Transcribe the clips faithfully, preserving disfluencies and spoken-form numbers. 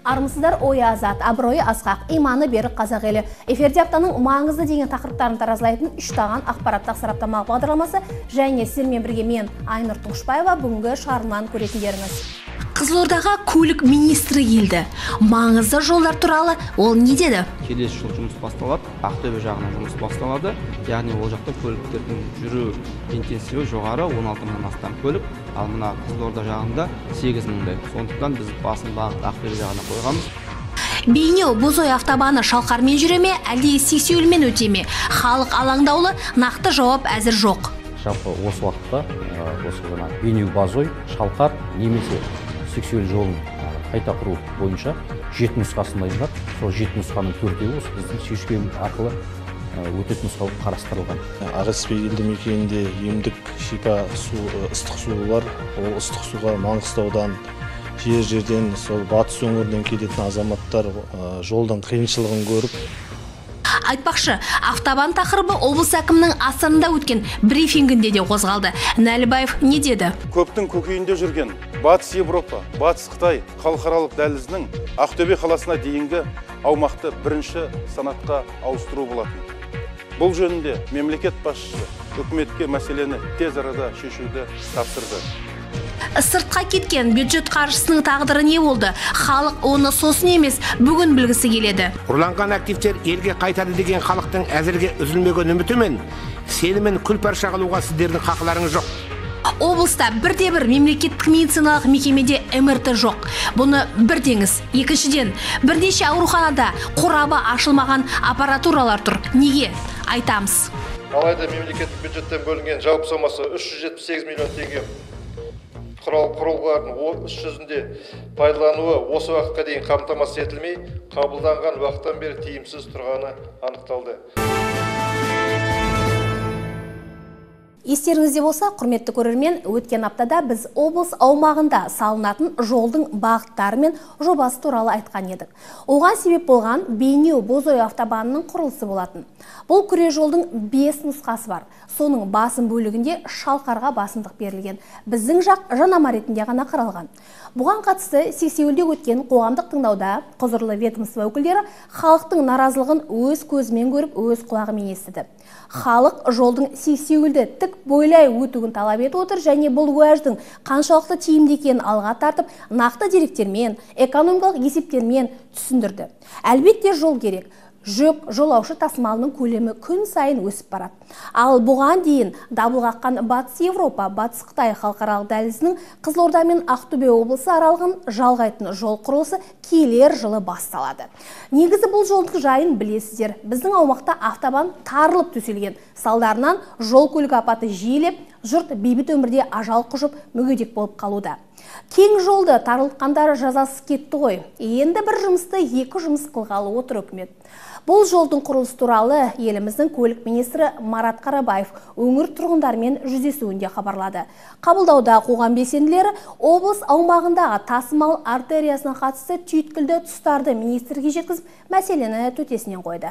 Армысыздар, ой азат, абыройы асқақ, иманы берік қазақ елі. Эфирде аптаның маңызды деген тақырыптарын таразылайтын үштаған ақпараттық сараптамалық бағдарламасы және сіздермен бірге мен Айнұр Тұңғышбаева бүгінгі шығарылымнан көретіндеріңіз. Қызылордаға көлік министрі келді. Маңызды жолдар туралы ол не деді? Келесі жыл жұмыс басталады, Ақтөбе жағынан жұмыс басталады. Яғни ол жақта көліктердің жүру интенсиві жоғары, он алты мыңнан астам көлік, ал мына Қызылорда жағында сегіз мыңдай. Сондықтан біз басын бағыт Ақтөбе жағына қойғанбыз. Бейнеу Бозой автобаны шалқармен жүре ме, әлде сексеуілмен өте ме? Халық алаңдаулы, нақты жауап әзір жоқ. Жалпы осы уақытта осы ғана Бейнеу Бозой, шалқар немесе сексеуіл жолын қайта құру бойынша жеті нұсқасын дайындап, сол жеті нұсқаның төртеуі осы біздің шешкен арқылы өтетін нұсқа қарастырылған. Ағаспе елді мекенінде емдік шипа су, ыстық су бар. Ол ыстық суға Маңғыстаудан, жер-жерден, сол батыс өңірден келетін азаматтар жолдың қиыншылығын көріп, айтпақшы, автобан тақырыбы облыс әкімінің асырында өткен брифингінде де қозғалды. Нәлібаев не деді? Көптің көкейінде жүрген Батыс Европа, Батыс Қытай халықаралық дәлізінің Ақтөбе қаласына дейінгі аумақты бірінші санатқа ауыстыру болатын. Бұл жөнінде мемлекет басшысы үкіметке мәселені тез арада шешуді тапсырды. Сыртқа кеткен бюджет қаржысының тағдыры не болды? Халық оны сосын емес, бүгін білгісі келеді. Ұрланған активтер елге қайтады деген халықтың әзірге үзілмеген үмітімен, сенімін күл-парша қылуға сіздердің хақыларыңыз жоқ. Облыста бірде-бір мемлекеттік медициналық мекемеде эм эр тэ жоқ. Бұны бір деңіз. Екіншіден, бірнеше ауруханада қорабы ашылмаған аппаратуралар тұр. Неге? Айтамыз. Алайда мемлекеттік бюджеттен бөлінген жалпы сомасы үш жүз жетпіс сегіз миллион теңге құрылғылардың іс жүзінде пайдалануы осы уақытқа дейін қамтамасыз етілмей, қабылданған уақыттан бері тиімсіз тұрғаны анықталды. Естеріңізде болса, құрметті көрермен, өткен аптада біз облыс аумағында салынатын жолдың бағыттары мен жобасы туралы айтқан едік. Оған себеп болған Бейнеу Бозой автобанының құрылысы болатын. Бұл күре жолдың бес нұсқасы бар. Соның басым бөлігінде шалқарға басымдық берілген. Біздің жақ жанама ретінде ғана қаралған. Бұған қатысты сексеуілде өткен қоғамдық тыңдауда құзырлы ведомство өкілдері халықтың наразылығын өз көзімен көріп, өз құлағымен естіді. Халық жолдың сексеуілді тік бойлай өтуін талап етіп отыр және бұл уәждің қаншалықты тиімді екенін алға тартып, нақты деректермен, экономикалық есептермен түсіндірді. Әлбетте жол керек. Жүк, жолаушы тасымалының көлемі күн сайын өсіп барады. Ал бұған дейін дабыл қаққан Батыс Европа, Батыс Қытай халықаралық дәлізінің Қызылорда мен Ақтөбе облысы аралығын жалғайтын жол құрылысы келер жылы басталады. Негізі бұл жолдың жайын білесіздер. Біздің аумақта автобан тарылып төселген. Салдарынан жол көлік апаты жиілеп, жұрт бейбіт өмірде ажал құшып, мүгедек болып қалуда. Кең жолды тарылтқандар жазасыз кетті ғой. Енді бір жұмысты екі жұмыс қылғалы отыр үкімет. Бұл жолдың құрылысы туралы еліміздің көлік министрі Марат Қарабаев өңір тұрғындармен жүздесуінде хабарлады. Қабылдауда қоғам белсенділері облыс аумағындағы тасымал артериясына қатысты түйткілді тұстарды министрге жеткізіп, мәселені төтесінен қойды.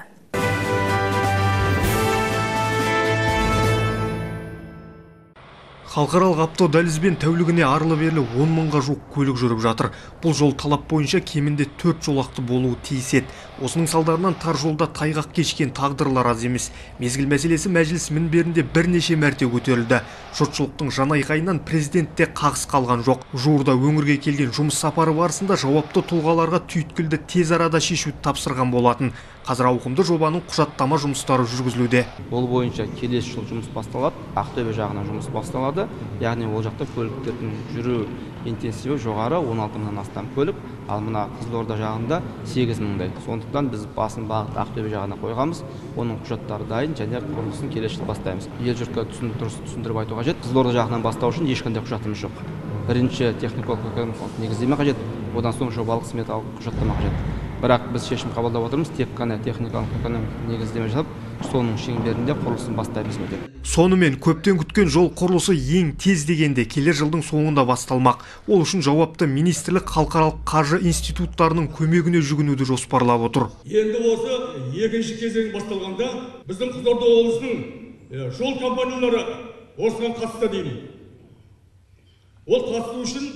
Халықаралық автодәлізбен тәулігіне арлы-берлі он мыңға жуық көлік жүріп жатыр. Бұл жол талап бойынша кемінде төрт жолақты болуы тиіс еді. Осының салдарынан тар жолда тайғақ кешкен тағдырлар аз емес. Мезгіл мәселесі мәжіліс мінберінде бірнеше мәрте көтерілді. Жұртшылықтың жанайқайынан президентте қағыс қалған жоқ. Жуырда өңірге келген жұмыс сапары барысында жауапты тұлғаларға түйткілді тез арада шешуді тапсырған болатын. Қазір ауқымды жобаның құжаттама жұмыстары жүргізілуде. Ол бойынша келесі жыл жұмыс басталады, Ақтөбе жағынан жұмыс басталады. Яғни ол жақта көліктердің жүру интенсиві жоғары, он алты мыңнан астам көлік, ал мына Қызылорда жағында сегіз мыңдай. Сондықтан біз басын бағыт Ақтөбе жағына қойғанбыз. Оның құжаттары дайын және құрылысын келесі жылы бастаймыз. Ел жұртқа түсіндіріп айту қажет. Қызылорда жағынан бастау үшін ешқандай құжатымыз жоқ. Бірінші техникалық экономикалық негіздеме қажет, одан соң жобалық сметалық құжаттама қажет. Бірақ біз шешім қабылдап отырмыз, тек қана техникалық экономикалық негіздеме жасап, соның шеңберінде құрылысын бастаймыз деп. Сонымен көптен күткен жол құрылысы ең тез дегенде келер жылдың соңында басталмақ. Ол үшін жауапты министрлік халықаралық қаржы институттарының көмегіне жүгінуді жоспарлап отыр. Енді осы екінші кезең басталғанда біздің Қызылорда облысының жол компаниялары осыған қатысты деймін. Ол қатысу үшін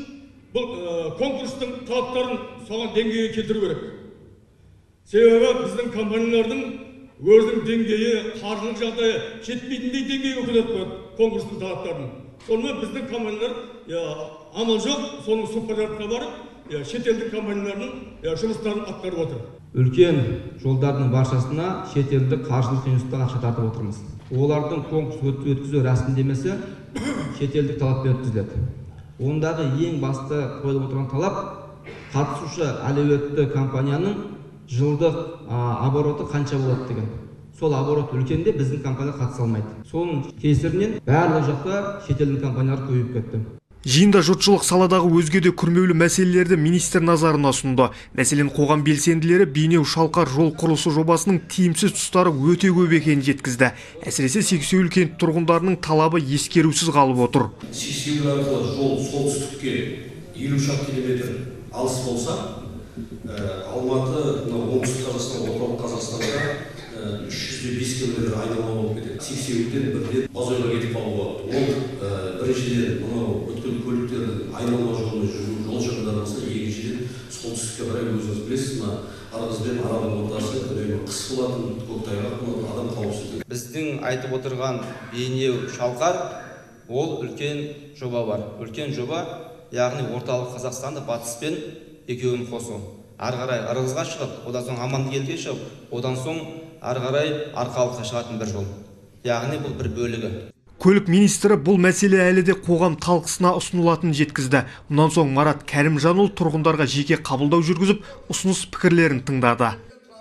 бұл конкурстың талаптарын соған деңгейге келтіру керек. Себебі біздің компаниялардың өзінің деңгейі, қаржылық жағдайы жетпейтіндей деңгейге көтеріп қояды конкурстың талаптарын. Сонымен біздің компаниялар амал жоқ, соның субпадрядқа барып, шетелдік компаниялардың жұмыстарын атқарып отыр. Үлкен жолдардың баршасына шетелдік қаржылық институттан ақша тартып отырмыз. Олардың конкурс өткізу рәсімдемесі шетелдік талаппен өткізіледі. Ондағы ең басты қойылып отырған талап қатысушы әлеуетті компанияның жылдық обороты қанша болады деген. Сол оборот үлкенде біздің компания қатыса алмайды. Соның кесірінен барлық жақта шетелдік компаниялар көбейіп кетті. Жиында жұртшылық саладағы өзге де күрмеулі мәселелерді министр назарына ұсынды. Мәселен, қоғам белсенділері Бейнеу-Шалқар жол құрылысы жобасының тиімсіз тұстары өте көп екенін жеткізді. Әсіресе Сексеуіл кент тұрғындарының талабы ескерусіз қалып отыр. Сексеуіл арқылы жол солтүстікке елу шақырым километр алыс болса, Алматы, оңтүстік Қазақстан, орталық Қазақстанға үш жүз бес километр айналма болып кетеді. Сексеуілден бірден Базойға кетіп қалуға болады. Ол біріншіден мынау өткел көліктердің айналма жолымен жүру жол шығындары болса, екіншіден солтүстікке қарай өзіңіз білесіз, мына Ырғыз бен Арал ортасы үнемі қыс болатын, көктайғақ болатын, адам қауіпсіздігі. Біздің айтып отырған Бейнеу-Шалқар ол үлкен жоба бар. Үлкен жоба, яғни орталық Қазақстанды батыспен екеуін қосу. Ары қарай Ырғызға шығып, одан соң Амангелдіге шығып, одан соң ары қарай Арқалыққа шығатын бір жол. Яғни бұл бір бөлігі. Көлік министрі бұл мәселе әлі де қоғам талқысына ұсынылатынын жеткізді. Мұнан соң Марат Кәрімжанұлы тұрғындарға жеке қабылдау жүргізіп, ұсыныс пікірлерін тыңдады.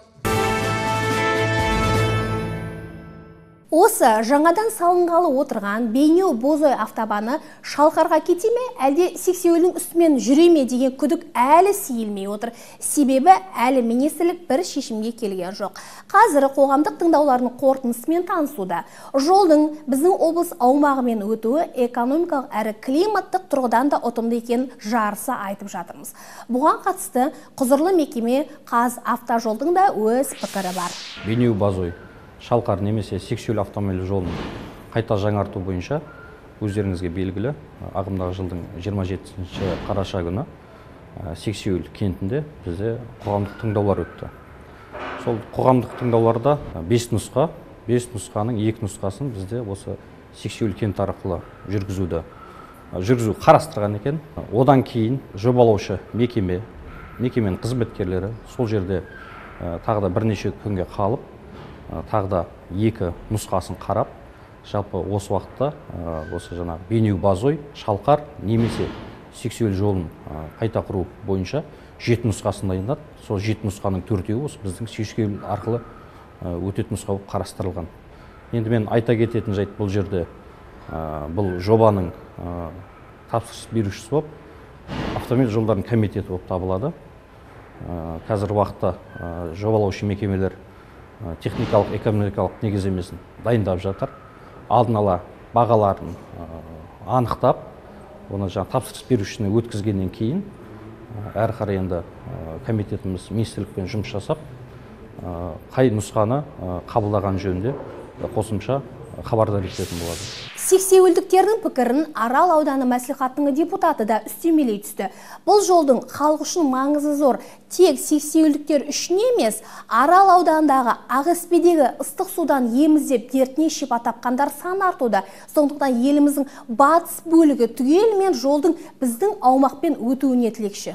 Осы жаңадан салынғалы отырған Бейнеу-Бозой автобаны Шалқарға кете ме, әлде Сексеуілдің үстімен жүре ме деген күдік әлі сейілмей отыр. Себебі әлі министрлік бір шешімге келген жоқ. Қазір қоғамдық тыңдаулардың қорытындысымен танысуда. Жолдың біздің облыс аумағымен өтуі экономикалық әрі климаттық тұрғыдан да ұтымды екенін жарыса айтып жатырмыз. Бұған қатысты құзырлы мекеме Қазавтожолдың да өз пікірі бар. Бейнеу-Бозой Шалқар немесе Сексеуіл автомобиль жолын қайта жаңарту бойынша өздеріңізге белгілі, ағымдағы жылдың жиырма жетінші қараша күні Сексеуіл кентінде бізде қоғамдық тыңдаулар өтті. Сол қоғамдық тыңдауларда бес нұсқа, бес нұсқаның екі нұсқасын бізде осы Сексеуіл кент арқылы жүргізуді жүргізу қарастырған екен. Одан кейін жобалаушы мекеме, мекеменің қызметкерлері сол жерде тағы да бірнеше күнге қалып, тағы да екі нұсқасын қарап, жалпы осы уақытта осы жаңа Бейнеу-Бозой, Шалқар немесе Сексеуіл жолын қайта құру бойынша жеті нұсқасын дайындады. Сол жеті нұсқаның төртеуі осы біздің Сексеуіл арқылы өтетін нұсқа болып қарастырылған. Енді мен айта кететін жайт, бұл жерде бұл жобаның тапсырыс берушісі болып автомобиль жолдардың комитеті болып табылады. Қазір уақытта жобалаушы мекемелер техникалық, экономикалық негіздемесін дайындап жатыр. Алдын ала бағаларын анықтап, оны жаңа тапсырыс берушісіне өткізгеннен кейін әрі қарай енді комитетіміз министрлікпен жұмыс жасап, қай нұсқаны қабылдаған жөнінде қосымша хабардар ететін болады. Сексеуілдіктердің пікірін Арал ауданы мәслихатының депутаты да үстемелей түсті. Бұл жолдың халық үшін маңызы зор. Тек сексеуілдіктер үшін емес, Арал аудандағы Ағыспедегі ыстық судан еміздеп дертіне шипа тапқандар сан артуда. Сондықтан еліміздің батыс бөлігі түгелімен жолдың біздің аумақпен өтуіне тілекші.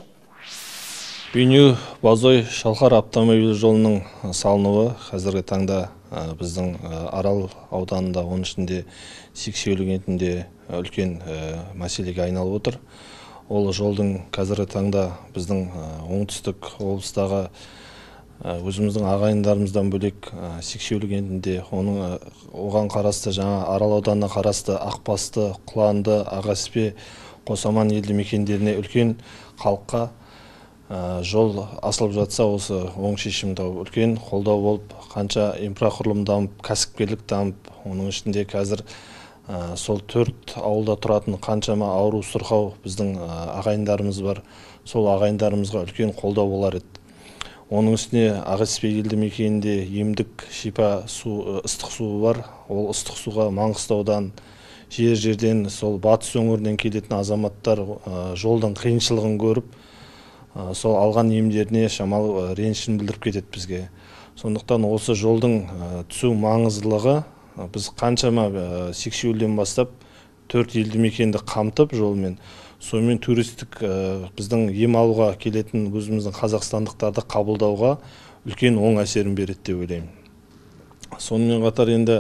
Бейнеу-Бозой Шалқар автомобиль жолының салынуы қазіргі таңда біздің Арал ауданында, оның ішінде Сексеуіл кентінде үлкен мәселеге айналып отыр. Ол жолдың қазіргі таңда біздің оңтүстік облыстағы өзіміздің ағайындарымыздан бөлек Сексеуіл кентінде, оның оған қарасты жаңа Арал ауданына қарасты Ақбасты, Құланды, Ағаспе, Қосаман елді мекендеріне үлкен халыққа жол асылып жатса, осы оң шешім тауып, үлкен қолдау болып, қанша инфрақұрылым дамып, кәсіпкерлік дамып, оның ішінде қазір сол төрт ауылда тұратын қаншама ауру сырқау біздің ағайындарымыз бар. Сол ағайындарымызға үлкен қолдау болар еді. Оның үстіне Ағаспе елді мекенінде емдік шипа су, ыстық суы бар. Ол ыстық суға Маңғыстаудан жер жерден сол батыс өңірінен келетін азаматтар жолдың қиыншылығын көріп, сол алған емдеріне шамалы ренішін білдіріп кетеді бізге. Сондықтан осы жолдың түсу маңыздылығы, біз қаншама сексеуілден бастап төрт елді мекенді қамтып жолмен, сонымен туристік біздің ем алуға келетін өзіміздің қазақстандықтарды қабылдауға үлкен оң әсерін береді деп ойлаймын. Сонымен қатар енді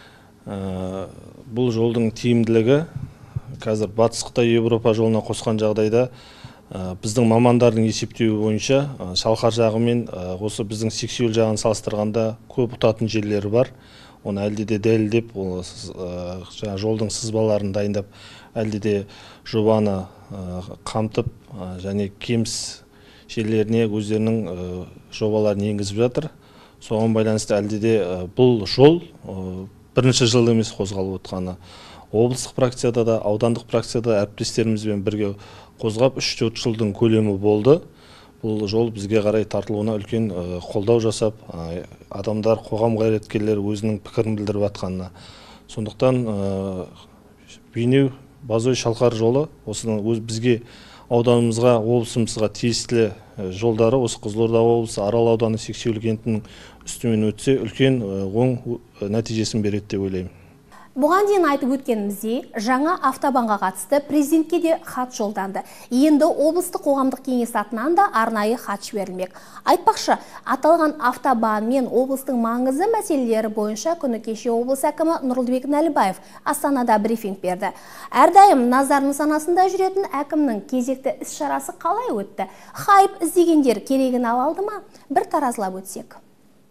бұл жолдың тиімділігі қазір батыс Қытай Европа жолына қосқан жағдайда біздің мамандардың есептеуі бойынша Шалқар жағы мен осы біздің сексеуіл жағын салыстырғанда көп ұтатын жерлері бар. Оны әлде де дәлелдеп, жолдың сызбаларын дайындап, әлде де жобаны қамтып және кеміс жерлеріне өздерінің жобаларын енгізіп жатыр. Соған байланысты әлде де бұл жол бірінші жыл емес қозғалып отқаны. Облыстық практикада да, аудандық практикада әріптестерімізбен бірге қозғап үш төрт жылдың көлемі болды. Бұл жол бізге қарай тартылуына үлкен қолдау жасап, адамдар, қоғам қайраткерлері өзінің пікірін білдіріп жатқанына. Сондықтан Бейнеу, Базой, Шалқар жолы осының өз бізге ауданымызға, облысымызға тиесілі жолдары осы Қызылорда облысы Арал ауданы Сексеуіл кентінің үстімен өтсе, үлкен оң нәтижесін береді деп ойлаймын. Бұған дейін айтып өткеніміздей, жаңа автобанға қатысты президентке де хат жолданды. Енді облыстық қоғамдық кеңес атынан да арнайы хат жіберілмек. Айтпақшы, аталған автобан мен облыстың маңызды мәселелері бойынша күні кеше облыс әкімі Нұрлыбек Нәлібаев Астанада брифинг берді. Әрдайым назар нысанасында жүретін әкімнің кезекті іс-шарасы қалай өтті? Хайп іздегендер керегін ала алды ма? Бір таразылап өтсек.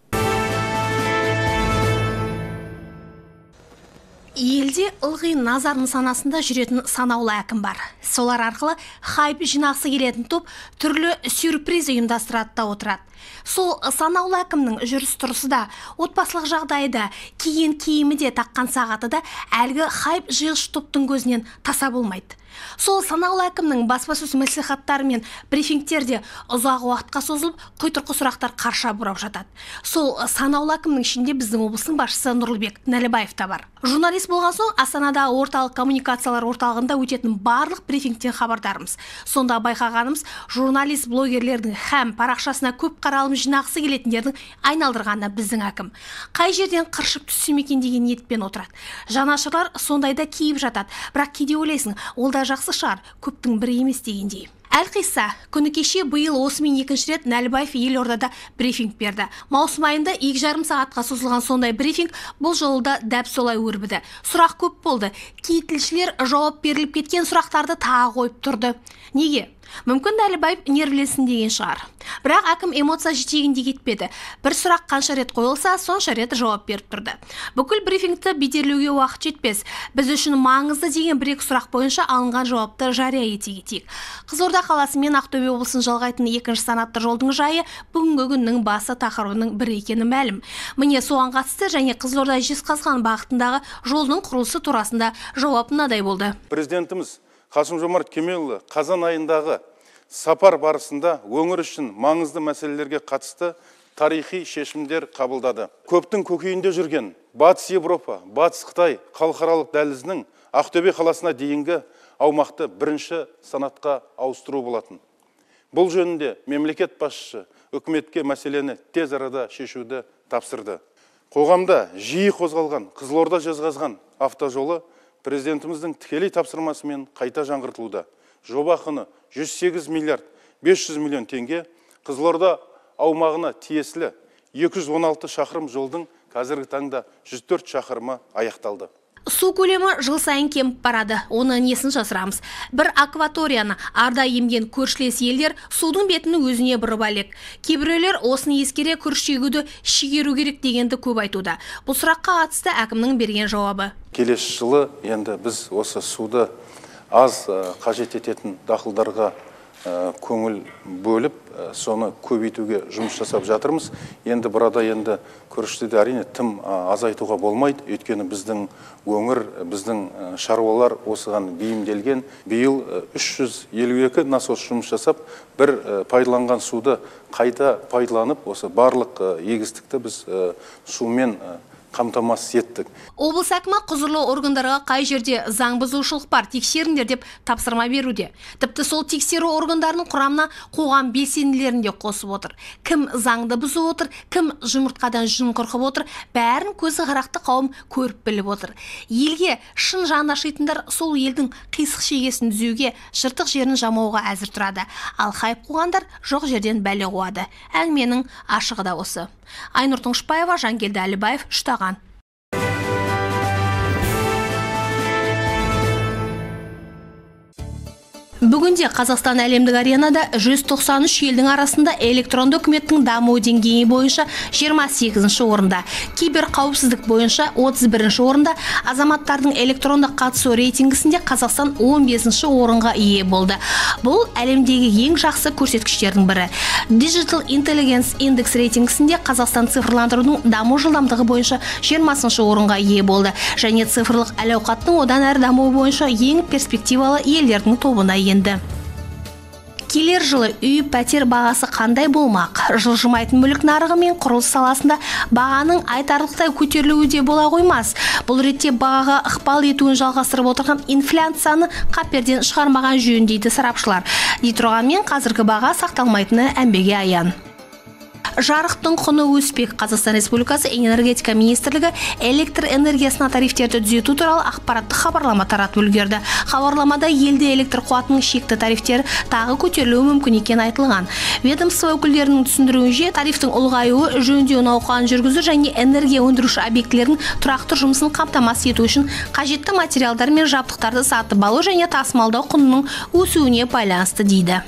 Елде ылғи назар нысанасында жүретін санаулы әкім бар. Солар арқылы хайп жинақсы келетін топ түрлі сюрприз ұйымдастырады да отырады. Сол санаулы әкімнің жүріс-тұрысы да, отбасылық жағдайда, киген киімі де, таққан сағаты да әлгі хайп жиылыш топтың көзінен таса болмайды. Сол санаулы әкімнің баспасөз мәслихаттары мен брифингтерде ұзақ уақытқа созылып, құйтырқы сұрақтар қарша бұрап жатады. Сол санаулы әкімнің ішінде біздің облыстың басшысы Нұрлыбек Нәлібаев та бар. Журналист болған соң Астанада орталық коммуникациялар орталығында өтетін барлық брифингтен хабардармыз. Сонда байқағанымыз, журналист блогерлердің һәм парақшасына көп қаралым жинақсы келетіндердің айналдырғаны біздің әкім. Қай жерден қыршып түссе екен деген ниетпен отырады. Жанашырлар сондайда киіп жатады, бірақ кейде ойлайсың, ол да жақсы шығар, көптің бірі емес дегендей. Әлқисса, күні кеше биыл осымен екінші рет Нәлібаев елордада брифинг берді. Маусым айында екі жарым сағатқа созылған сондай брифинг бұл жолда дәп солай өрбіді. Сұрақ көп болды. Кей тілшілер жауап беріліп кеткен сұрақтарды тағы қойып тұрды. Неге? Мүмкін Нәлібаев нервленсін деген шығар. Бірақ әкім эмоция жетегінде кетпеді. Бір сұрақ қанша рет қойылса, сонша рет жауап беріп тұрды. Бүкіл брифингті бедерлеуге уақыт жетпес. Біз үшін маңызды деген бір-екі сұрақ бойынша алынған жауапты жария ете кетейік. Қызылорда қаласы мен Ақтөбе облысын жалғайтын екінші санатты жолдың жайы бүгінгі күннің басы тақырыбының бірі екені мәлім. Міне соған қатысты және Қызылорда Жезқазған бағытындағы жолдың құрылысы турасында жауап мынадай болды. Президентіміз Қасым-Жомарт Кемелұлы қазан айындағы сапар барысында өңір үшін маңызды мәселелерге қатысты тарихи шешімдер қабылдады. Көптің көкейінде жүрген Батыс Европа, Батыс Қытай халықаралық дәлізінің Ақтөбе қаласына дейінгі аумақты бірінші санатқа ауыстыру болатын. Бұл жөнінде мемлекет басшысы үкіметке мәселені тез арада шешуді тапсырды. Қоғамда жиі қозғалған Қызылорда Жезқазған автожолы президентіміздің тікелей тапсырмасымен қайта жаңғыртылуда. Жоба құны жүз сегіз миллиард бес жүз миллион теңге, Қызылорда аумағына тиесілі екі жүз он алты шақырым жолдың қазіргі таңда жүз төрт шақырымы аяқталды. Су көлемі жыл сайын кеміп барады, оны несін жасырамыз. Бір акваторияны арда емген көршілес елдер судың бетін өзіне бұрып әлек. Кейбіреулер осыны ескере күріш егуді шегеру керек дегенді көп айтуда. Бұл сұраққа қатысты әкімнің берген жауабы. Келесі жылы енді біз осы суды аз қажет ететін дақылдарға көңіл бөліп, соны көбейтуге жұмыс жасап жатырмыз. Енді burada енді күрішті де әрине тым азайтуға болмайды. Өйткені біздің өңір, біздің шаруалар осыған бейімделген. Биыл үш жүз елу екі насос жұмыс жасап, бір пайдаланған суды қайта пайдаланып, осы барлық егістікті біз сумен қамтамасыз еттік. Облыс әкімі құзырлы органдарға қай жерде заң бұзушылық бар тексеріңдер деп тапсырма беруде. Тіпті сол тексеру органдарының құрамына қоғам белсенділерін де қосып отыр. Кім заңды бұзып отыр, кім жұмыртқадан жүн қырқып отыр, бәрін көзі қарақты қауым көріп біліп отыр. Елге шын жан ашитындар сол елдің қисық шегесін түзеуге, жыртық жерін жамауға әзір тұрады. Ал хайып қуғандар жоқ жерден бәле қуады. Әңгіменің ашығы да осы. Айнұр Тұңшбаева, Жангелді Әлібаев, Штаған. Бүгінде Қазақстан әлемдік аренада жүз тоқсан үш елдің арасында электронды үкіметтің даму деңгейі бойынша жиырма сегізінші орында, кибер қауіпсіздік бойынша отыз бірінші орында, азаматтардың электронды қатысу рейтингісінде Қазақстан он бесінші орынға ие болды. Бұл әлемдегі ең жақсы көрсеткіштердің бірі. Digital Intelligence Index рейтингісінде Қазақстан цифрландырудың даму жылдамдығы бойынша жиырмасыншы орынға ие болды және цифрлық әл-ауқаттың одан әрі дамуы бойынша ең перспективалы елдердің тобына енді. Келер жылы үй пәтер бағасы қандай болмақ? Жылжымайтын мүлік нарығы мен құрылыс саласында бағаның айтарлықтай көтерілуі де бола қоймас. Бұл ретте бағаға ықпал етуін жалғастырып отырған инфляцияны қаперден шығармаған жөн дейді сарапшылар. Дей тұрғанмен қазіргі баға сақталмайтыны әмбеге аян. Жарықтың құны өспек. Қазақстан Республикасы энергетика министрлігі электр энергиясына тарифтерді түзету туралы ақпаратты хабарлама таратып үлгерді. Хабарламада елде электр қуатының шекті тарифтері тағы көтерілуі мүмкін екен айтылған. Ведомство өкілдерінің түсіндіруінше тарифтің ұлғаюы жөндеу науқанын жүргізу және энергия өндіруші объектілердің тұрақты жұмысын қамтамасыз ету үшін қажетті материалдар мен жабдықтарды сатып алу және тасымалдау құнының өсуіне байланысты дейді.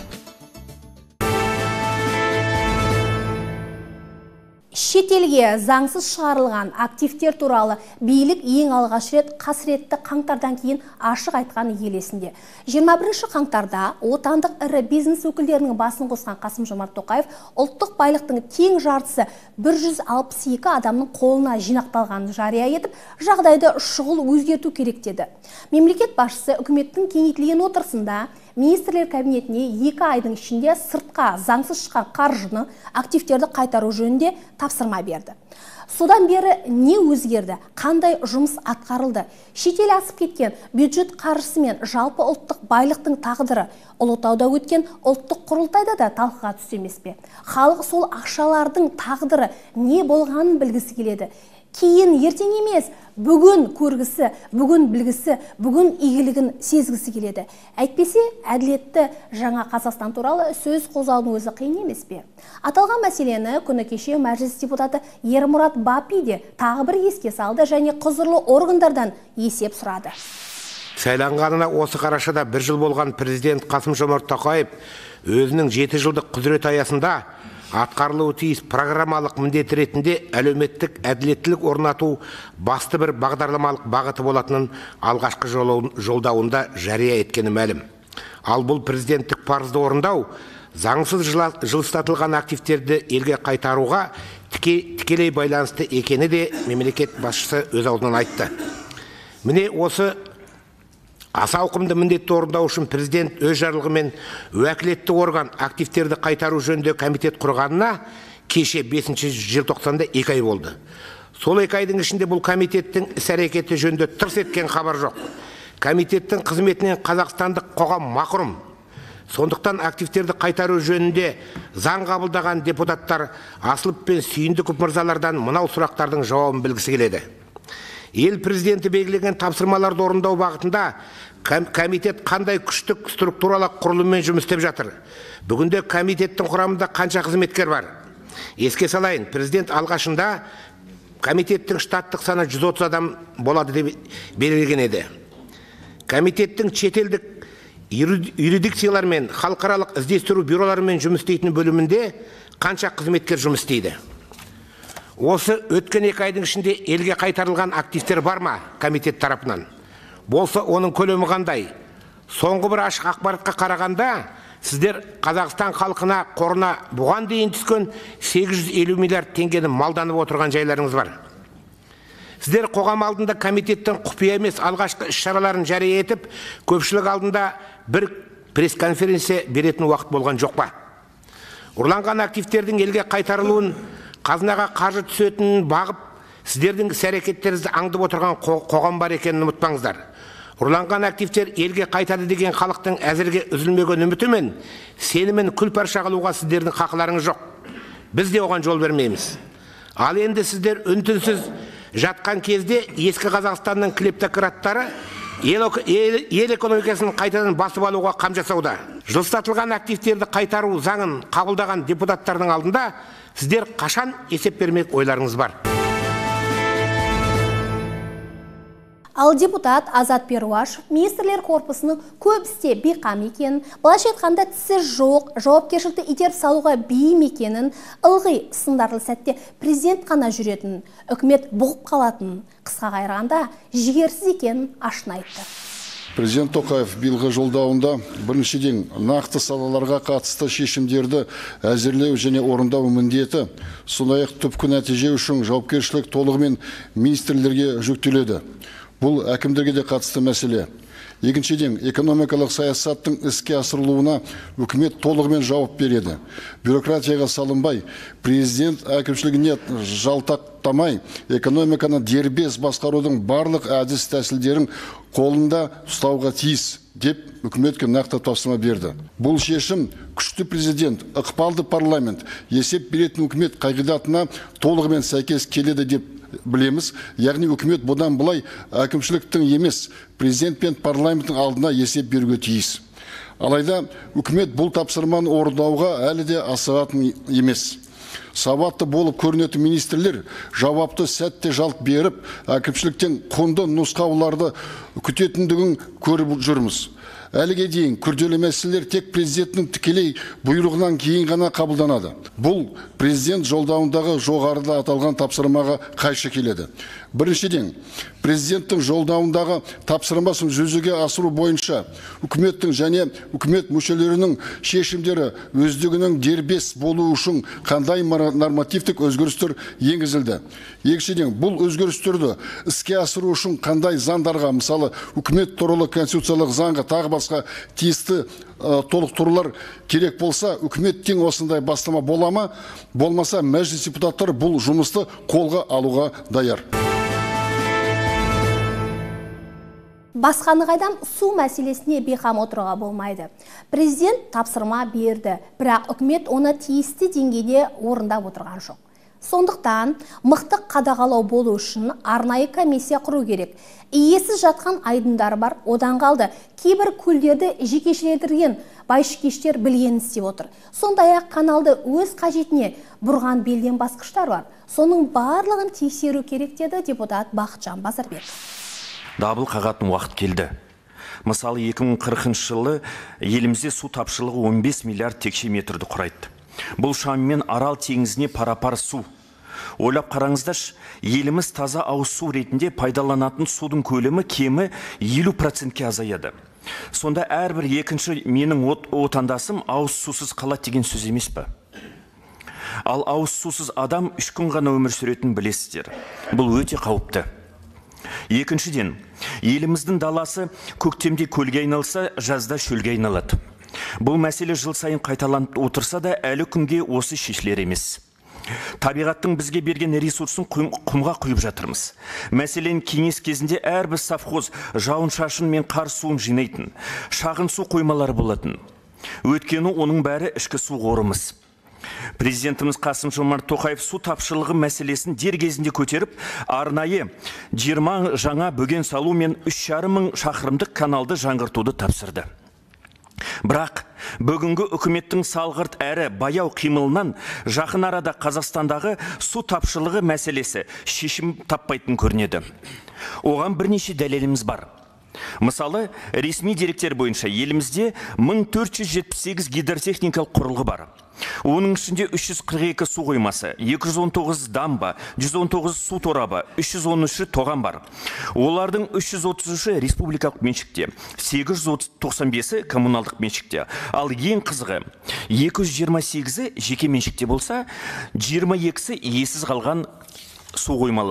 Шетелге заңсыз шығарылған активтер туралы билік ең алғаш рет қасіретті қаңтардан кейін ашық айтқан елесінде. жиырма бірінші қаңтарда отандық ірі бизнес өкілдерінің басын қосқан Қасым-Жомарт Тоқаев ұлттық байлықтың тең жартысы бір жүз алпыс екі адамның қолына жинақталғанын жария етіп, жағдайды шұғыл өзгерту керек деді. Мемлекет басшысы үкіметтің кеңейтілген отырысында министрлер кабинетіне екі айдың ішінде сыртқа заңсыз шыққан қаржыны, активтерді қайтару жөнінде тапсырма берді. Содан бері не өзгерді, қандай жұмыс атқарылды? Шетел асып кеткен бюджет қаржысы мен жалпы ұлттық байлықтың тағдыры Ұлытауда өткен ұлттық құрылтайда да талқыға түсті емес пе? Халық сол ақшалардың тағдыры не болғанын білгісі келеді. Кейін ертең емес, бүгін көргісі, бүгін білгісі, бүгін игілігін сезгісі келеді. Әйтпесе, әділетті жаңа Қазақстан туралы сөз қозғаудың өзі қиын емес пе? Аталған мәселені күні кеше мәжіліс депутаты Ермұрат Бапи де тағы бір еске салды және құзырлы органдардан есеп сұрады. Сайланғанына осы қарашада бір жыл болған президент Қасым-Жомарт Тоқаев өзінің жеті жылдық құзырет аясында атқарылуы тиіс программалық міндет ретінде әлеуметтік әділеттілік орнату басты бір бағдарламалық бағыты болатынын алғашқы жолдауында жария еткені мәлім. Ал бұл президенттік парызды орындау заңсыз жылыстатылған активтерді елге қайтаруға тікелей байланысты екені де мемлекет басшысы өз аузынан айтты. Міне осы аса ауқымды міндетті орындау үшін президент өз жарлығымен уәкілетті орган активтерді қайтару жөнінде комитет құрғанына кеше бесінші желтоқсанда екі ай болды. Сол екі айдың ішінде бұл комитеттің іс-әрекеті жөнінде тырс еткен хабар жоқ. Комитеттің қызметінен қазақстандық қоғам мақұрым. Сондықтан активтерді қайтару жөнінде заң қабылдаған депутаттар Асылып пен Сүйіндіков мырзалардан мынау сұрақтардың жауабын білгісі келеді. Ел президенті белгілеген тапсырмаларды орындау бағытында комитет қандай күштік структуралық құрылыммен жұмыс істеп жатыр? Бүгінде комитеттің құрамында қанша қызметкер бар? Еске салайын, президент алғашында комитеттің штаттық саны жүз отыз адам болады деп белгілеген еді. Комитеттің шетелдік юрисдикциялар мен халықаралық іздестіру бюроларымен жұмыс істейтін бөлімінде қанша қызметкер жұмыс істейді? Осы өткен екі айдың ішінде елге қайтарылған активтер бар ма комитет тарапынан? Болса оның көлемі қандай? Соңғы бір ашық ақпаратқа қарағанда, сіздер Қазақстан халқына қорына бұған дейін түскен сегіз жүз елу миллиард теңгені малданып отырған жайларыңыз бар. Сіздер қоғам алдында комитеттің құпия емес алғашқы іс-шараларын жария етіп, көпшілік алдында бір пресс-конференция беретін уақыт болған жоқ па? Ұрланған активтердің елге қайтарылуын, қазынаға қаржы түсетінін бағып, Сіздердің іс-әрекеттеріңізді аңдып отырған қоғам бар екенін ұмытпаңыздар. Ұрланған активтер елге қайтады деген халықтың әзірге үзілмеген үміті мен сенімін күл-парша қылуға сіздердің хақыларыңыз жоқ. Біз де оған жол бермейміз. Ал енді сіздер үн-түнсіз жатқан кезде ескі Қазақстанның клептократтары ел экономикасын қайтадан басып алуға қам жасауда. Жылыстатылған активтерді қайтару заңын қабылдаған депутаттардың алдында сіздер қашан есеп бермек ойларыңыз бар? Ал депутат Азат Перуашев министрлер корпусының көп істе бейқам екенін, былайша айтқанда тісі жоқ, жауапкершілікті итеріп салуға бейім екенін, ылғи сындарлы сәтте президент қана жүретінін, үкімет бұғып қалатынын, қысқа қайырғанда жігерсіз екенін ашына айтты. Президент Тоқаев биылғы жолдауында біріншіден нақты салаларға қатысты шешімдерді әзірлеу және орындау міндеті, сондай-ақ түпкі нәтиже үшін жауапкершілік толығымен министрлерге жүктеледі. Бұл әкімдерге де қатысты мәселе. Екіншіден, экономикалық саясаттың іске асырылуына үкімет толығымен жауап береді. Бюрократияға салынбай, президент әкімшілігіне жалтақтамай, экономиканы дербес басқарудың барлық әдіс тәсілдерін қолында ұстауға тиіс деп үкіметке нақты тапсырма берді. Бұл шешім күшті президент, ықпалды парламент, есеп беретін үкімет қағидатына толығымен сәйкес келеді деп білеміз. Яғни үкімет бұдан былай әкімшіліктің емес, президент пен парламенттің алдына есеп беруге тиіс. Алайда үкімет бұл тапсырманы орындауға әлі де асығатын емес. Сауатты болып көрінетін министрлер жауапты сәтте жалт беріп, әкімшіліктен құнды нұсқауларды күтетіндігін көріп жүрміз. Әліге дейін күрделі мәселелер тек президенттің тікелей бұйрығынан кейін ғана қабылданады. Бұл президент жолдауындағы жоғарыда аталған тапсырмаға қайшы келеді. Біріншіден, президенттің жолдауындағы тапсырмасын жүзеге асыру бойынша үкіметтің және үкімет мүшелерінің шешімдері өздігінің дербес болу үшін қандай нормативтік өзгерістер енгізілді. Екіншіден, бұл өзгерістерді іске асыру үшін қандай заңдарға, мысалы үкімет туралы конституциялық заңға тағы басқа тиісті толықтырулар керек болса, үкіметтен осындай бастама бола ма, болмаса мәжіліс депутаттары бұл жұмысты қолға алуға даяр. Басқаны қайдам су мәселесіне бейқам отыруға болмайды. Президент тапсырма берді, бірақ үкімет оны тиісті деңгейде орындап отырған жоқ. Сондықтан мықты қадағалау болу үшін арнайы комиссия құру керек. Иесіз жатқан айдындар бар, одан қалды. Кейбір көлдерді жекешелендірген байшыкештер білгенін істеп отыр. Сондай-ақ каналды өз қажетіне бұрған белден басқыштар бар. Соның барлығын тексеру керек деді депутат Бақытжан Базарбек. Дабыл қағатын уақыт келді. Мысалы екі мың қырқыншы жылы елімізде су тапшылығы он бес миллиард текше метрді құрайды. Бұл шамамен Арал теңізіне пара-пар су. Ойлап қараңыздаршы, еліміз таза ауыз су ретінде пайдаланатын судың көлемі кемі елу процентке азаяды. Сонда әрбір екінші менің отандасым ауыз сусыз қалады деген сөз емес пе? Ал ауыз сусыз адам үш күн ғана өмір сүретін білесіздер. Бұл өте қауіпті. Екіншіден, еліміздің даласы көктемде көлге айналса, жазда шөлге айналады. Бұл мәселе жыл сайын қайталанып отырса да, әлі күнге осы шешілер емес. Табиғаттың бізге берген ресурсын құмға құйып жатырмыз. Мәселен, кеңес кезінде әрбір совхоз жауын шашын мен қар суын жинайтын, шағын су қоймалары болатын. Өйткені оның бәрі ішкі су қорымыз. Президентіміз Қасым-Жомарт Тоқаев су тапшылығы мәселесін дер кезінде көтеріп, арнайы жиырма жаңа бөген салу мен үш жарым мың шақырымдық каналды жаңғыртуды тапсырды. Бірақ бүгінгі үкіметтің салғырт әрі баяу қимылынан жақын арада Қазақстандағы су тапшылығы мәселесі шешім таппайтын көрінеді. Оған бірнеше дәлеліміз бар. Мысалы, ресми деректер бойынша елімізде мың төрт жүз жетпіс сегіз гидротехникалық құрылғы бар. Оның ішінде үш жүз қырық екі су қоймасы, екі жүз он тоғыз дамба, жүз он тоғыз су торабы, үш жүз он үші тоған бар. Олардың үш жүз отыз үші республикалық меншікте, сегіз жүз тоқсан бесі коммуналдық меншікте. Ал ең қызығы, екі жүз жиырма сегізі жеке меншікте болса, жиырма екісі иесіз қалған су қоймалары.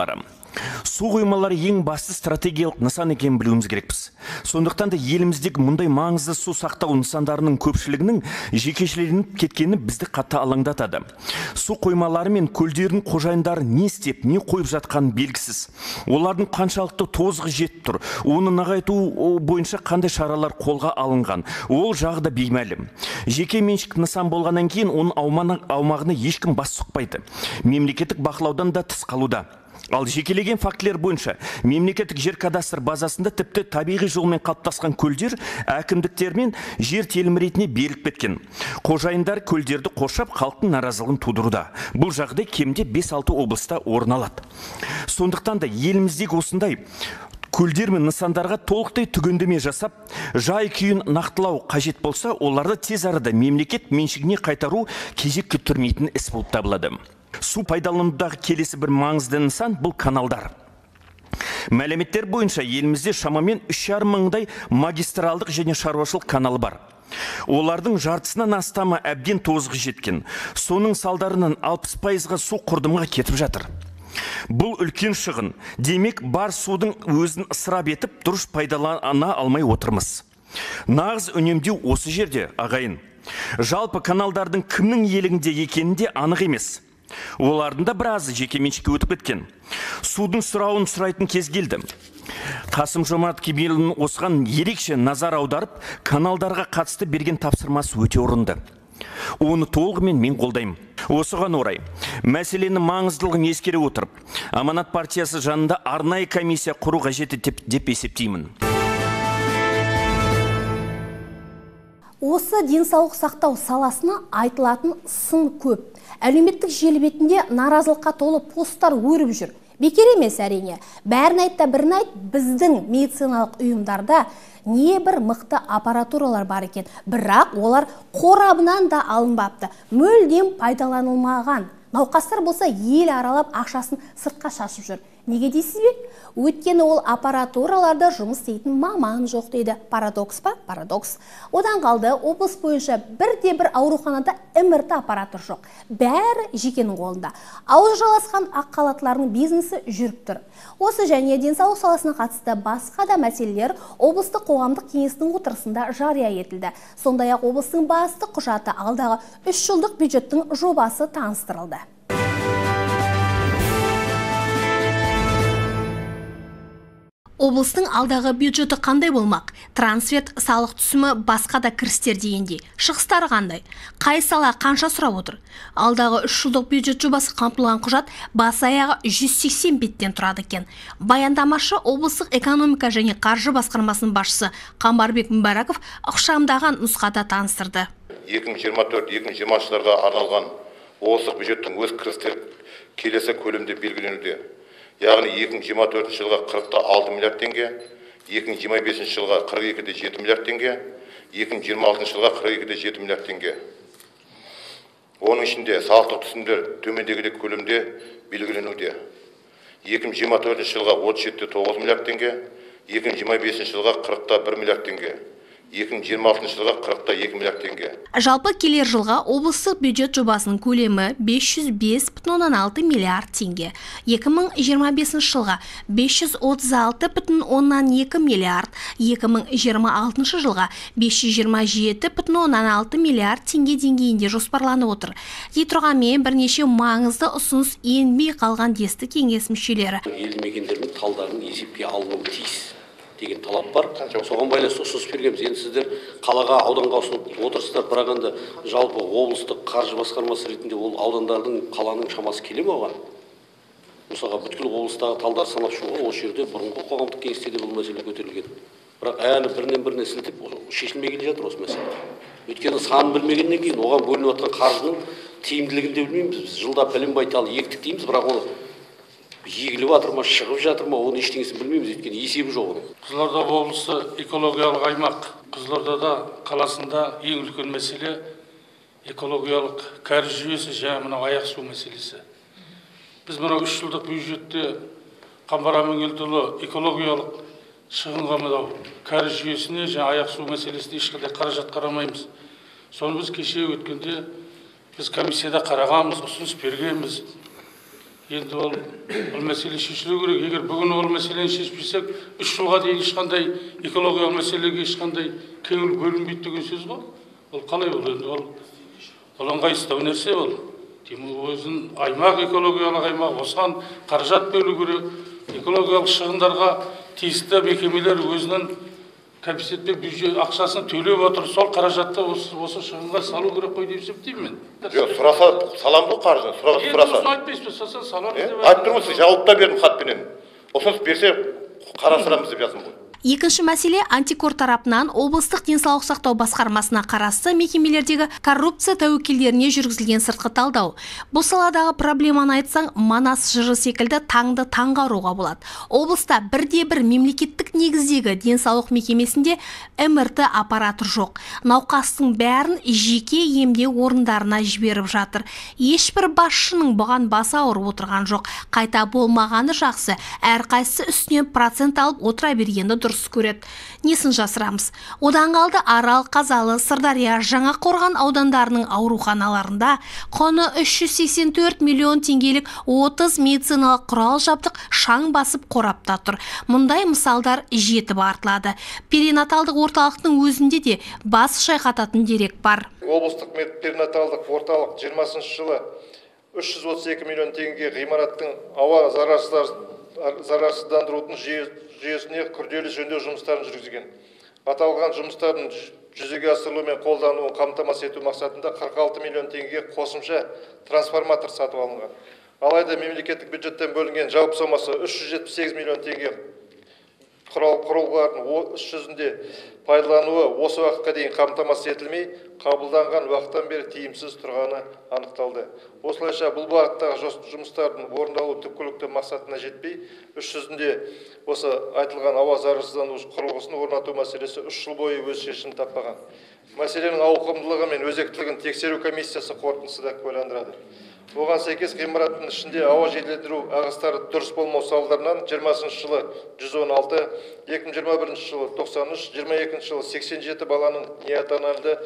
Су қоймалары ең басты стратегиялық нысан екенін білуіміз керекпіз. Сондықтан да еліміздегі мұндай маңызды су сақтау нысандарының көпшілігінің жекешеленіп кеткені бізді қатты алаңдатады. Су қоймалары мен көлдердің қожайындары не істеп, не қойып жатқаны белгісіз. Олардың қаншалықты тозығы жетіп тұр, оны нығайту бойынша қандай шаралар қолға алынған, ол жағы да беймәлім. Жеке меншік нысан болғаннан кейін оның аумағына ешкім бас сұқпайды. Мемлекеттік бақылаудан да тыс қалуда. Ал жекелеген фактілер бойынша мемлекеттік жер кадастр базасында тіпті табиғи жолмен қалыптасқан көлдер әкімдіктермен жер телімі ретінде беріліп кеткен. Қожайындар көлдерді қоршап халықтың наразылығын тудыруда. Бұл жағдай кемде бес алты облыста орын алады. Сондықтан да еліміздегі осындай көлдер мен нысандарға толықтай түгендеме жасап, жай күйін нақтылау қажет болса, оларды тез арада мемлекет меншігіне қайтару кезек күттірмейтін іс болып табылады. Су пайдаланудағы келесі бір маңызды нысан бұл каналдар. Мәліметтер бойынша елімізде шамамен үш жарым мыңдай магистралдық және шаруашылық каналы бар. Олардың жартысынан астамы әбден тозығы жеткен. Соның салдарынан алпыс пайызға су құрдымға кетіп жатыр. Бұл үлкен шығын. Демек, бар судың өзін ысырап етіп, дұрыс пайдалана алмай отырмыз. Нағыз үнемдеу осы жерде, ағайын. Жалпы каналдардың кімнің иелігінде екенінде анық емес. Олардың да біразы жекеменшікке өтіп кеткен. Судың сұрауын сұрайтын кез келді. Қасым-Жомарт Кемелұлының осыған ерекше назар аударып, каналдарға қатысты берген тапсырмасы өте орынды. Оны толығымен мен қолдаймын. Осыған орай, мәселені маңыздылығын ескере отырып, Аманат партиясы жанында арнайы комиссия құру қажет деп есептеймін. Осы денсаулық сақтау саласына айтылатын сын көп. Әлеуметтік желі бетінде наразылыққа толы посттар өріп жүр. Бекер емес әрине. Бәрін айтта бірін айт, біздің медициналық ұйымдарда не бір мықты аппаратуралар бар екен. Бірақ олар қорабынан да алынбапты. Мүлдем пайдаланылмаған. Науқастар болса ел аралап ақшасын сыртқа шашып жүр. Неге дейсіз бе? Өйткені ол аппаратураларда жұмыс істейтін маман жоқ дейді. Парадокс па? Парадокс. Одан қалды, облыс бойынша бірде бір ауруханада эм эр тэ аппараты жоқ. Бәрі жекенің қолында. Ауыз жаласқан ақ халаттылардың бизнесі жүріп тұр. Осы және денсаулық саласына қатысты басқа да мәселелер облыстық қоғамдық кеңестің отырысында жария етілді. Сондай-ақ облыстың басты құжаты алдағы үш жылдық бюджеттің жобасы таныстырылды. Облыстың алдағы бюджеті қандай болмақ? Трансферт, салық түсімі, басқа да кірістер дегендей. Шығыстары қандай? Қай сала қанша сұрап отыр? Алдағы үш жылдық бюджет жобасы қамтылған құжат бас аяғы жүз сексен беттен тұрады екен. Баяндамашы облыстық экономика және қаржы басқармасының басшысы Қамбарбек Мүбәраков ықшамдаған нұсқада таныстырды. екі мың жиырма төрт екі мың жиырмасыншы жылдарға арналған облыстық бюджеттің өз кірістері келесі көлемде белгіленуде. Яғни екі мың жиырма төртінші жылға қырық та алты миллиард теңге, екі мың жиырма бесінші жылға қырық екі де жеті миллиард теңге, екі мың жиырма алтыншы жылға қырық екі де жеті миллиард теңге. Оның ішінде салықтық түсімдер төмендегідей көлемде белгіленуде. екі мың жиырма төртінші жылға отыз жеті де тоғыз миллиард теңге, екі мың жиырма бесінші жылға қырық та бір миллиард теңге. екі мың жиырма алтыншы жылға қырық та екі миллиард теңге. Жалпы келер жылға облыстық бюджет жобасының көлемі бес жүз бес бүтін оннан алты миллиард теңге. екі мың жиырма бесінші жылға бес жүз отыз алты бүтін оннан екі миллиард, екі мың жиырма алтыншы жылға бес жүз жиырма жеті бүтін оннан алты миллиард теңге деңгейінде жоспарланып отыр. Дей тұрғанмен бірнеше маңызды ұсыныс енбей қалған десті кеңес мүшелері. Елді мекендердің талдарын есепке алынуы тиіс деген талап бар. Соған байланысты ұсыныс бергенбіз. Енді сіздер қалаға, ауданға ұсынып отырсыздар, бірақ енді жалпы облыстық қаржы басқармасы ретінде ол аудандардың, қаланың шамасы келе ме оған? Мысалға бүткіл облыстағы талдар санап шығуға осы жерде бұрынғы қоғамдық кеңестерде бұл мәселе көтерілген. Бірақ әлі бірінен біріне сілтеп шешілмей келе жатыр осы мәселе. Өйткені санын білмегеннен кейін оған бөлініп жатқан қаржының тиімділігін де білмейміз. Біз жылда пәлен байтал ектік дейміз, бірақ оны егіліп жатыр ма, шығып жатыр ма, оны ештеңесін білмейміз, өйткені есебі жоқ оның. Қызылорда облысы экологиялық аймақ. Қызылордада қаласында ең үлкен мәселе экологиялық кәріз жүйесі және мынау аяқ су мәселесі. Біз мынау үш жылдық бюджетте Қамбар Амангелдіұлы экологиялық шығынға мынау кәріз жүйесіне және аяқ су мәселесіне ешқандай қаражат қарамаймыз. Соны біз кеше өткенде біз комиссияда қарағанбыз, ұсыныс бергенбіз. енді ол бұл мәселе шешілу керек. Егер бүгін ол мәселені шешпесек, үш жылға дейін ешқандай экологиялық мәселеге ешқандай көңіл бөлінбейді деген сөз ғой. Ол қалай ол енді ол ол ыңғайсыздау нәрсе ол. Демек өзін аймақ экологиялық аймақ осыған қаражат бөлу керек. Экологиялық шығындарға тиісті мекемелер өзінің капитеттік бюджет ақшасын төлеп отыр. Сол қаражатты осы осы шығынға салу керек қой деп есептеймін мен. Жоқ, сұраса салам ғой қаржыны, сұраса. Енді айтпайсыз, сосын саламыз деп. Айтып тұрмыз, жауап та бердім хатпенен. Осыны берсе қарастырамыз деп жаздым ғой. Екінші мәселе Антикор тарапынан облыстық денсаулық сақтау басқармасына қарасты мекемелердегі коррупция тәуекелдеріне жүргізілген сыртқы талдау. Бұл саладағы проблеманы айтсаң, Манас жыры секілді таңды таңға ұруға болады. Облыста бірде-бір мемлекеттік негіздегі денсаулық мекемесінде эм эр тэ аппараты жоқ. Науқастың бәрін жеке емдеу орындарына жіберіп жатыр. Ешбір басшының бұған баса ауырып отырған жоқ. Қайта болмағаны жақсы. Әрқайсысы үстінен процент алып отыра бергенді дұрыс көреді. Несін жасырамыз? Одан қалды Арал, Қазалы, Сырдария, Жаңақорған аудандарының ауруханаларында құны үш жүз сексен төрт миллион теңгелік отыз медициналық құрал жабдық шаң басып қорапта тұр. Мұндай мысалдар жетіп артылады. Перинаталдық орталықтың өзінде де бас шайқататын дерек бар. Облыстық перинаталдық орталық жиырмасыншы жылы үш жүз отыз екі миллион теңге ғимараттың ауа зарарсыздандырудың жүйесіне күрделі жөндеу жұмыстарын жүргізген. Аталған жұмыстардың жүзеге асырылуы мен қолдануын қамтамасыз ету мақсатында қырық алты миллион теңге қосымша трансформатор сатып алынған. Алайда мемлекеттік бюджеттен бөлінген жалпы сомасы үш жүз жетпіс сегіз миллион теңге құрылғылардың іс жүзінде пайдалануы осы уақытқа дейін қамтамасыз етілмей, қабылданған уақыттан бері тиімсіз тұрғаны анықталды. Осылайша бұл бағыттағы жұмыстардың орындалу түпкілікті мақсатына жетпей, іс жүзінде осы айтылған ауа зарарсыздандырғыш құрылғысын орнату мәселесі үш жыл бойы өз шешімін таппаған. Мәселенің ауқымдылығы мен өзектілігін тексеру комиссиясы қорытындысы да куәландырады. Оған сәйкес ғимараттың ішінде ауа жетілдіру ағыстары дұрыс болмау салдарынан жиырмасыншы жылы жүз он алты, екі мың жиырма бірінші жылы тоқсан үш, жиырма екінші жылы сексен жеті баланың неотоналды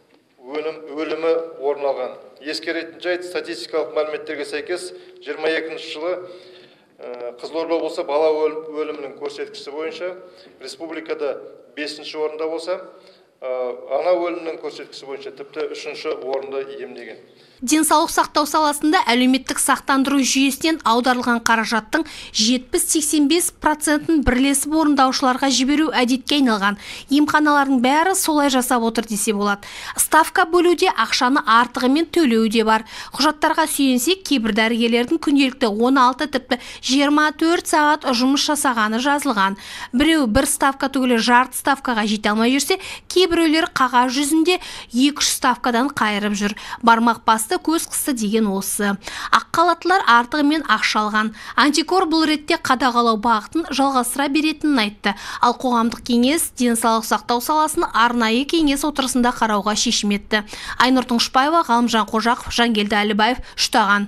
өлімі орын алған. Ескеретін жайт, статистикалық мәліметтерге сәйкес жиырма екінші жылы Қызылорда облысы бала өлімінің көрсеткіші бойынша республикада бесінші орында болса, ана өлімінің көрсеткіші бойынша тіпті үшінші орынды иемдеген. Денсаулық сақтау саласында әлеуметтік сақтандыру жүйесінен аударылған қаражаттың жетпіс сексен бес процентін бірлесіп орындаушыларға жіберу әдетке айналған. Емханалардың бәрі солай жасап отыр десе болады. Ставка бөлуде ақшаны артығымен төлеу де бар. Құжаттарға сүйенсек, кейбір дәрігерлердің күнделікті он алты тіпті жиырма төрт сағат жұмыс жасағаны жазылған. Біреу бір ставка түгілі жарты ставкаға жете алмай жүрсе, кейбіреулер қағаз жүзінде екі жүз ставкадан қайырып жүр. Бармақ басты көз қысты деген осы. Аққалатылар артығымен ақша алған. Антикор бұл ретте қадағалау бағытын жалғастыра беретінін айтты. Ал қоғамдық кеңес денсаулық сақтау саласын арнайы кеңес отырысында қарауға шешім етті. Айнұр Тұңғышбаева, Ғалымжан Қожақов, Жангелді Әлібаев, Үштаған.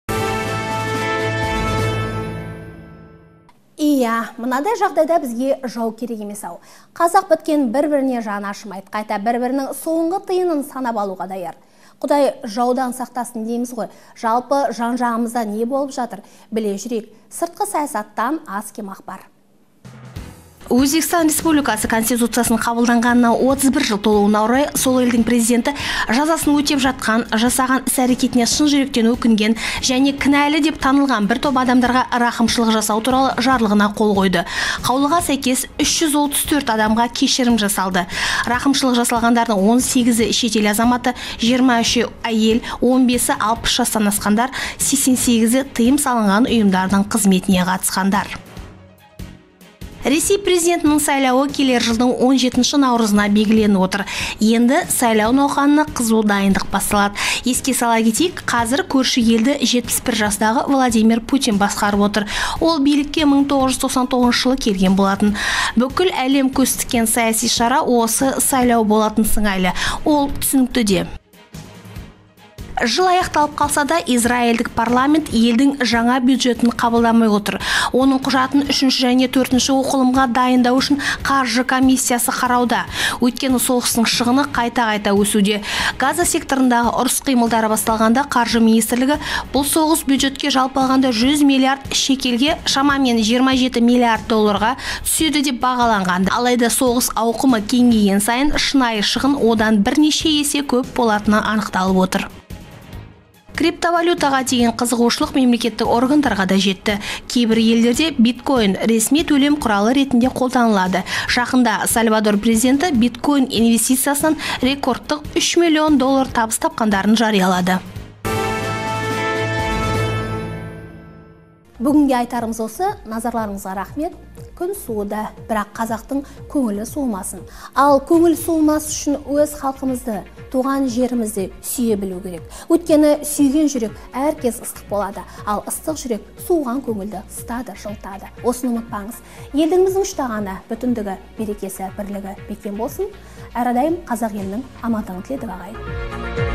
Иә, мынадай жағдайда бізге жау керек емес ау. Қазақ біткен бір-біріне жаны ашымайды, қайта бір-бірінің соңғы тиынын санап алуға даяр. Құдай жаудан сақтасын дейміз ғой. Жалпы жан-жағымызда не болып жатыр? Біле жүрек. Сыртқы саясаттан аз кем ақпар. Өзбекстан Республикасы Конституциясының қабылданғанына отыз бір жыл толуына орай сол елдің президенті жазасын өтеп жатқан, жасаған іс-әрекетіне шын жүректен өкінген және кінәлі деп танылған бір топ адамдарға рақымшылық жасау туралы жарлығына қол қойды. Қаулыға сәйкес үш жүз отыз төрт адамға кешірім жасалды. Рақымшылық жасалғандардың он сегізі шетел азаматы, жиырма үші әйел, он бесі алпыс жастан асқандар, сексен сегізі тыйым салынған ұйымдардың қызметіне қатысқандар. Ресей президентінің сайлауы келер жылдың он жетінші наурызына белгіленіп отыр. Енді сайлау науқанына қызу дайындық басталады. Еске сала кетейік, қазір көрші елді жетпіс бір жастағы Владимир Путин басқарып отыр. Ол билікке мың тоғыз жүз тоқсан тоғызыншы жылы келген болатын. Бүкіл әлем көз тіккен саяси шара осы сайлау болатын сыңайлы. Ол түсінікті де. Жыл аяқталып қалса да, Израильдік парламент елдің жаңа бюджетін қабылдамай отыр. Оның құжатын үшінші және төртінші оқылымға дайындау үшін қаржы комиссиясы қарауда. Өйткені соғыстың шығыны қайта-қайта өсуде. Газа секторындағы ұрыс қимылдары басталғанда қаржы министрлігі бұл соғыс бюджетке жалпы алғанда жүз миллиард шекелге, шамамен жиырма жеті миллиард долларға түседі деп бағаланған. Алайда соғыс ауқымы кеңейген сайын шынайы шығын одан бірнеше есе көп болатыны анықталып отыр. Криптовалютаға деген қызығушылық мемлекеттік органдарға да жетті. Кейбір елдерде биткоин ресми төлем құралы ретінде қолданылады. Жақында Сальвадор президенті биткоин инвестициясынан рекордтық үш миллион доллар табыс тапқандарын жариялады. Бүгінге айтарымыз осы, назарларыңызға рахмет. Күн суыда, бірақ қазақтың көңілі суымасын. Ал көңіл суымас үшін өз халқымызды, туған жерімізді сүйе білу керек. Өйткені сүйген жүрек әркез ыстық болады, ал ыстық жүрек суыған көңілді ыстады, жылтады. Осыны ұмытпаңыз. Елдігіміздің үштағаны, бүтіндігі, берекесі, бірлігі бекем болсын. Әрдайым қазақ елінің амандығын тіледік ағайын.